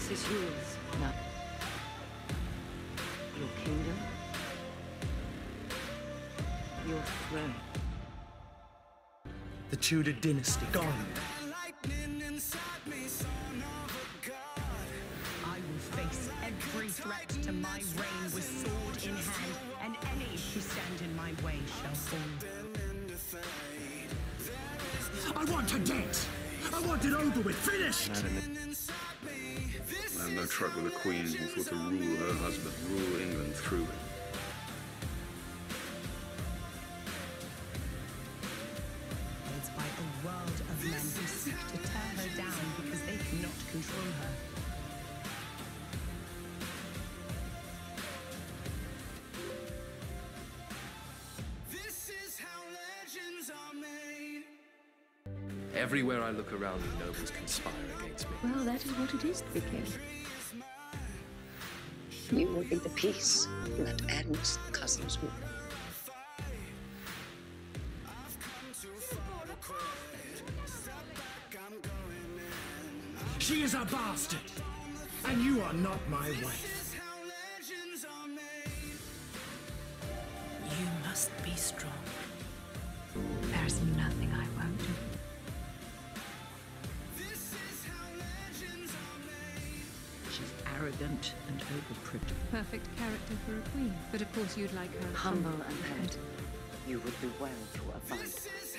This is yours now. Your kingdom. Your throne. The Tudor dynasty gone. I will face every threat to my reign with sword in hand, and any who stand in my way shall fall. I want her dead! I want it over with, finished! I have no truck with a queen who thought to rule her husband, rule England through him. It's by a world of men who seek to tear her down because they cannot control her. This is how legends are made. Everywhere I look around, the nobles conspire against me. Well, that is what it is to be king. You will be the peace that ends the cousins' war. She is a bastard, and you are not my wife. You must be strong. There's nothing I won't do. She's arrogant and overprivileged. Perfect character for a queen. But of course you'd like her Humble and head. You would do well to abide.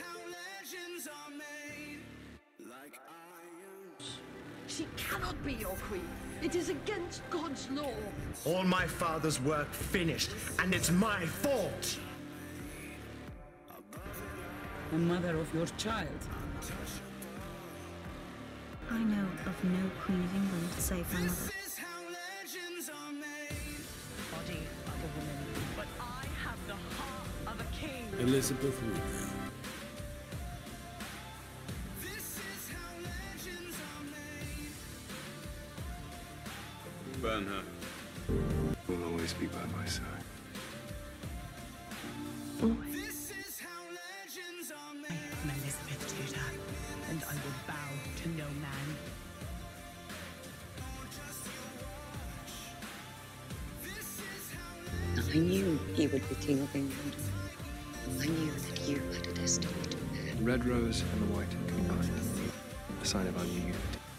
She cannot be your queen. It is against God's law. All my father's work finished, and it's my fault! The mother of your child. I know of no Queen of England save my mother. Body of a woman, but I have the heart of a king. Elizabeth Wood. Burn her. Will always be by my side. This is how legends are made. I am Elizabeth Tudor, and I will bow to no man. I knew he would be king of England. I knew that you had a destiny to bear. The red rose and the white combined. A sign of our new unity.